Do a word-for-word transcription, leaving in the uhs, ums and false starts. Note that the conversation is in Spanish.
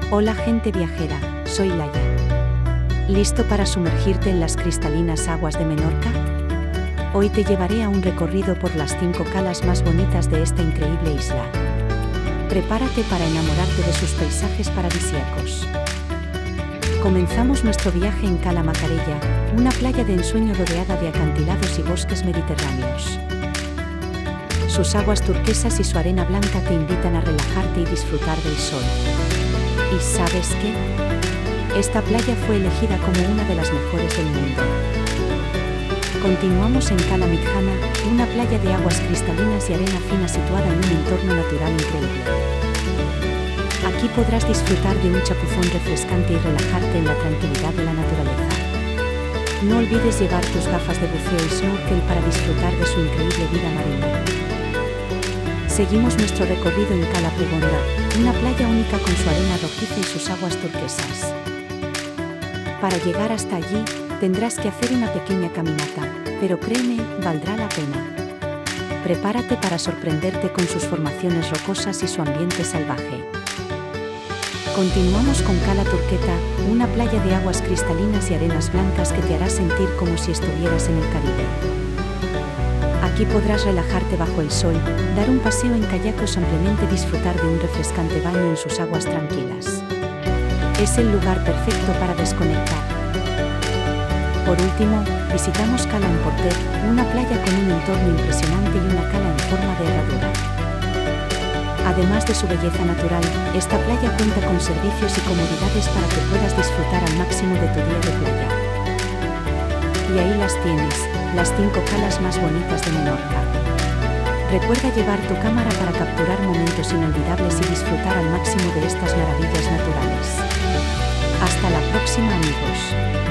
Hola gente viajera, soy Laia. ¿Listo para sumergirte en las cristalinas aguas de Menorca? Hoy te llevaré a un recorrido por las cinco calas más bonitas de esta increíble isla. Prepárate para enamorarte de sus paisajes paradisíacos. Comenzamos nuestro viaje en Cala Macarella, una playa de ensueño rodeada de acantilados y bosques mediterráneos. Sus aguas turquesas y su arena blanca te invitan a relajarte y disfrutar del sol. ¿Y sabes qué? Esta playa fue elegida como una de las mejores del mundo. Continuamos en Cala Mitjana, una playa de aguas cristalinas y arena fina situada en un entorno natural increíble. Aquí podrás disfrutar de un chapuzón refrescante y relajarte en la tranquilidad de la naturaleza. No olvides llevar tus gafas de buceo y snorkel para disfrutar de su increíble vida marina. Seguimos nuestro recorrido en Cala Pregonda, una playa única con su arena rojiza y sus aguas turquesas. Para llegar hasta allí, tendrás que hacer una pequeña caminata, pero créeme, valdrá la pena. Prepárate para sorprenderte con sus formaciones rocosas y su ambiente salvaje. Continuamos con Cala Turqueta, una playa de aguas cristalinas y arenas blancas que te hará sentir como si estuvieras en el Caribe. Aquí podrás relajarte bajo el sol, dar un paseo en kayak o simplemente disfrutar de un refrescante baño en sus aguas tranquilas. Es el lugar perfecto para desconectar. Por último, visitamos Cala Emporter, una playa con un entorno impresionante y una cala en forma de herradura. Además de su belleza natural, esta playa cuenta con servicios y comodidades para que puedas disfrutar al máximo de tu día de playa. Y ahí las tienes, las cinco calas más bonitas de Menorca. Recuerda llevar tu cámara para capturar momentos inolvidables y disfrutar al máximo de estas maravillas naturales. Hasta la próxima, amigos.